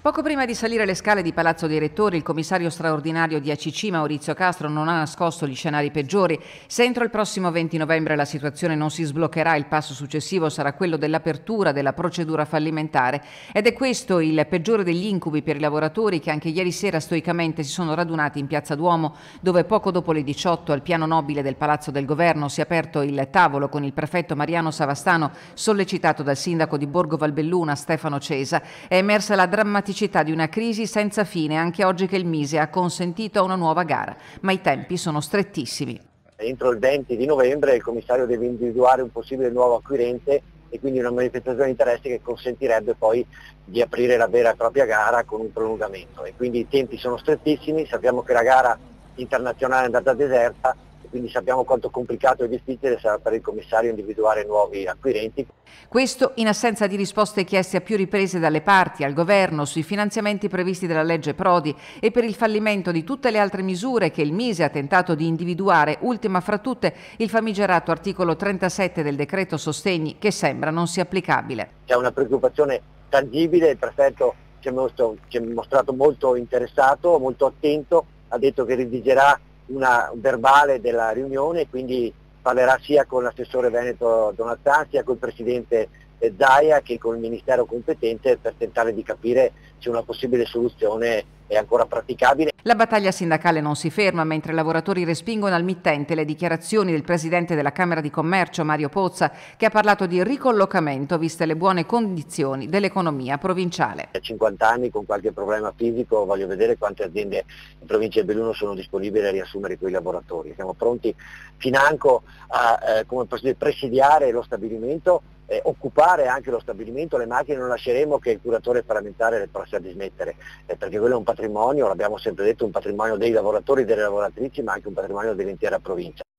Poco prima di salire le scale di Palazzo dei Rettori, il commissario straordinario di ACC Maurizio Castro non ha nascosto gli scenari peggiori. Se entro il prossimo 20 novembre la situazione non si sbloccherà, il passo successivo sarà quello dell'apertura della procedura fallimentare. Ed è questo il peggiore degli incubi per i lavoratori che anche ieri sera stoicamente si sono radunati in Piazza Duomo, dove poco dopo le 18 al piano nobile del Palazzo del Governo si è aperto il tavolo con il prefetto Mariano Savastano, sollecitato dal sindaco di Borgo Valbelluna Stefano Cesa. È emersa la drammaticità di una crisi senza fine anche oggi che il Mise ha consentito una nuova gara, ma i tempi sono strettissimi. Entro il 20 di novembre il commissario deve individuare un possibile nuovo acquirente e quindi una manifestazione di interesse che consentirebbe poi di aprire la vera e propria gara con un prolungamento. E quindi i tempi sono strettissimi, sappiamo che la gara internazionale è andata deserta e quindi sappiamo quanto complicato e difficile sarà per il commissario individuare nuovi acquirenti. Questo in assenza di risposte chieste a più riprese dalle parti, al governo, sui finanziamenti previsti dalla legge Prodi e per il fallimento di tutte le altre misure che il Mise ha tentato di individuare, ultima fra tutte il famigerato articolo 37 del decreto sostegni che sembra non sia applicabile. C'è una preoccupazione tangibile, il prefetto ci è mostrato molto interessato, molto attento, ha detto che redigerà una verbale della riunione e quindi parlerà sia con l'assessore veneto Donattan sia col presidente Zaia che con il ministero competente per tentare di capire se una possibile soluzione è ancora praticabile. La battaglia sindacale non si ferma mentre i lavoratori respingono al mittente le dichiarazioni del presidente della Camera di Commercio Mario Pozza, che ha parlato di ricollocamento viste le buone condizioni dell'economia provinciale. A 50 anni con qualche problema fisico voglio vedere quante aziende in provincia di Belluno sono disponibili a riassumere quei lavoratori. Siamo pronti financo a presidiare lo stabilimento, occupare anche lo stabilimento, le macchine non lasceremo che il curatore parlamentare le possa dismettere, perché quello è un patrimonio, l'abbiamo sempre detto, un patrimonio dei lavoratori e delle lavoratrici, ma anche un patrimonio dell'intera provincia.